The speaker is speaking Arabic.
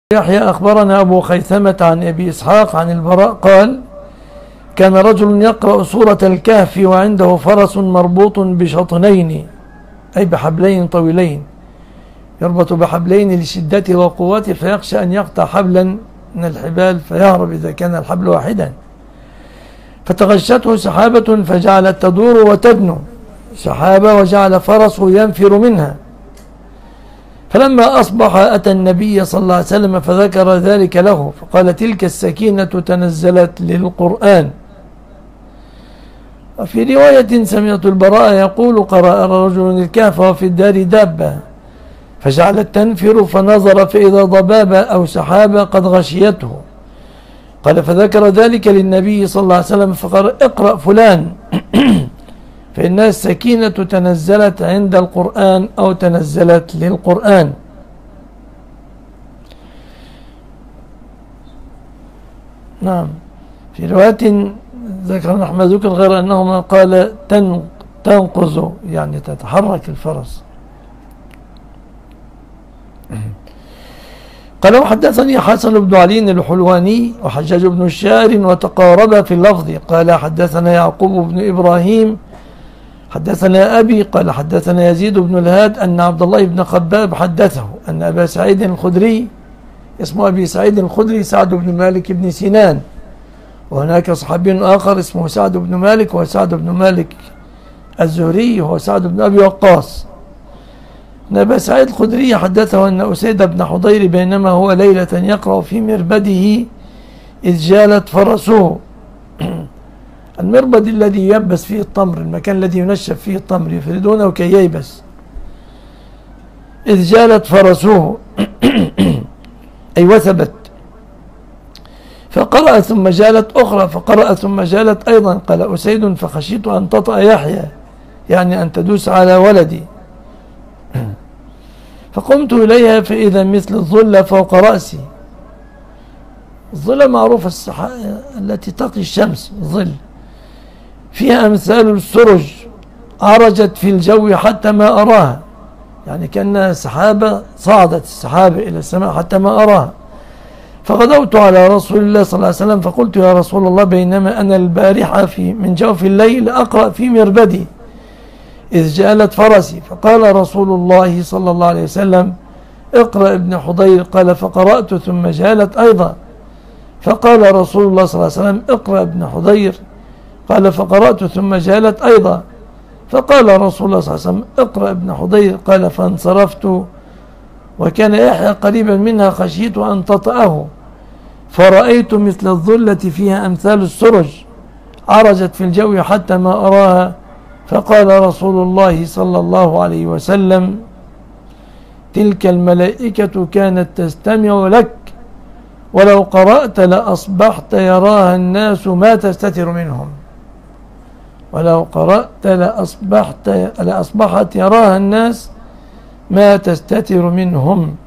يحيى أخبرنا أبو خيثمة عن أبي إسحاق عن البراء قال: كان رجل يقرأ سورة الكهف وعنده فرس مربوط بشطنين، أي بحبلين طويلين، يربط بحبلين لشدته وقوته، فيخشى أن يقطع حبلا من الحبال فيهرب إذا كان الحبل واحدا. فتغشته سحابة فجعلت تدور وتدنو سحابة، وجعل فرسه ينفر منها. فلما أصبح أتى النبي صلى الله عليه وسلم فذكر ذلك له، فقال: تلك السكينة تنزلت للقرآن. وفي رواية سمعت البراء يقول: قرأ رجل الكهف وفي الدار دابة فجعلت تنفر، فنظر فإذا ضبابة أو سحابة قد غشيته. قال: فذكر ذلك للنبي صلى الله عليه وسلم فقال: اقرأ فلان فإن السكينة تنزلت عند القرآن أو تنزلت للقرآن. نعم. في رواية ذكر أحمد ذكر غير أنهما قال تنقز، يعني تتحرك الفرس. قال: وحدثني حسن بن علي الحلواني وحجاج بن الشاعر وتقاربا في اللفظ. قال: حدثنا يعقوب بن إبراهيم حدثنا أبي قال: حدثنا يزيد بن الهاد أن عبد الله بن خباب حدثه أن أبا سعيد الخدري، اسمه أبي سعيد الخدري سعد بن مالك بن سنان، وهناك صحابي آخر اسمه سعد بن مالك، وسعد بن مالك الزهري هو سعد بن أبي وقاص. أن أبا سعيد الخدري حدثه أن أسيد بن حضير بينما هو ليلة يقرأ في مربده إذ جالت فرسه. المربد الذي يبس فيه التمر، المكان الذي ينشف فيه التمر، يفردونه كي ييبس. إذ جالت فرسه أي وثبت، فقرأ ثم جالت أخرى، فقرأ ثم جالت أيضا. قال أسيد: فخشيت أن تطأ يحيى، يعني أن تدوس على ولدي، فقمت إليها فإذا مثل الظل فوق رأسي. الظل معروف التي تقي الشمس، ظل فيها أمثال السرج عرجت في الجو حتى ما أراها، يعني كأنها سحابة، صعدت السحابة إلى السماء حتى ما أراها. فغدوت على رسول الله صلى الله عليه وسلم فقلت: يا رسول الله، بينما أنا البارحة من جوف الليل أقرأ في مربدي إذ جالت فرسي. فقال رسول الله صلى الله عليه وسلم: اقرأ ابن حضير. قال: فقرأت ثم جالت أيضا. فقال رسول الله صلى الله عليه وسلم: اقرأ ابن حضير. قال: فقرأت ثم جالت أيضا. فقال رسول الله صلى الله عليه وسلم: اقرأ ابن حضير. قال: فانصرفت وكان يحيى قريبا منها، خشيت أن تطأه، فرأيت مثل الظلة فيها أمثال السرج عرجت في الجو حتى ما أراها. فقال رسول الله صلى الله عليه وسلم: تلك الملائكة كانت تستمع لك، ولو قرأت لأصبحت يراها الناس ما تستتر منهم. ولو قرأت لأصبحت يراها الناس ما تستتر منهم.